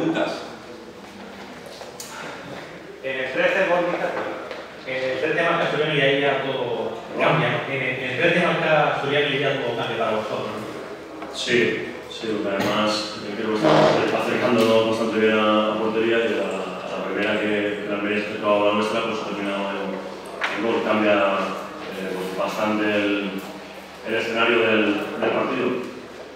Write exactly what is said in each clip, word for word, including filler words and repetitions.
preguntas. En el trece en el trece marca Soriano y ahí ya todo cambia, ¿no? En el trece marca Soriano y ya todo cambia para vosotros, ¿no? Sí, sí, porque además creo que estamos acercándonos bastante bien a la portería y a la, a la primera que, que la Almería se acercaba a la nuestra, pues ha terminado en, en gol. Cambia eh, pues, bastante el, el escenario del, del partido.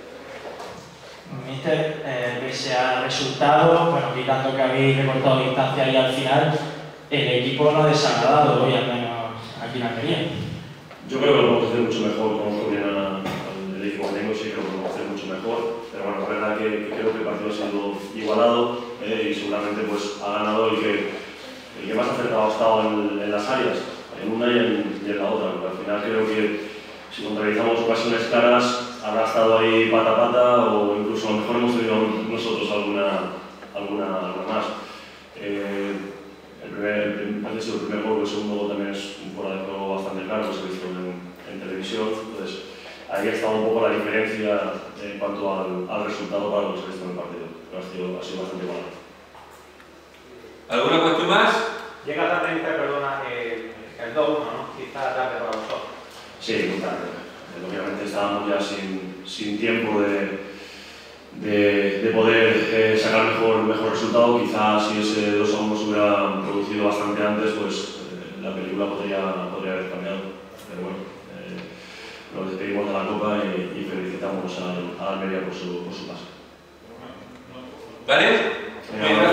Mister, eh, pese al resultado, bueno, quitando que habéis recortado distancia ahí al final, el equipo no ha desagradado hoy, al menos aquí en Almería. Yo creo que lo podemos hacer mucho mejor, conozco bien al equipo que tengo, sí creo que lo podemos hacer mucho mejor, pero bueno, es verdad que, que creo que el partido ha sido igualado eh, y seguramente pues ha ganado el que, el que más acertado ha estado en, en las áreas, en una y en, y en la otra, porque al final creo que si contrarizamos ocasiones claras, habrá estado ahí pata a pata o incluso a lo mejor hemos tenido nosotros alguna, alguna, alguna más. Eh, el primer, ha sido el primer gol, el segundo gol también es un fuera de juego bastante claro, que se ha visto en, en televisión. Entonces, ahí ha estado un poco la diferencia en cuanto al, al resultado para lo que se ha visto en el partido. Pero ha sido, ha sido bastante bueno. ¿Alguna cuestión más? Llega tarde, perdona, el, el dos uno, ¿no? Quizás tarde para vosotros. Sí, muy tarde. Obviamente estábamos ya sin, sin tiempo de, de, de poder eh, sacar mejor, mejor resultado. Quizás si ese dos a uno se hubiera producido bastante antes, pues eh, la película podría, podría haber cambiado. Pero bueno, eh, nos despedimos de la Copa y, y felicitamos a, a Almería por su, por su paso. ¿Vale? Venga,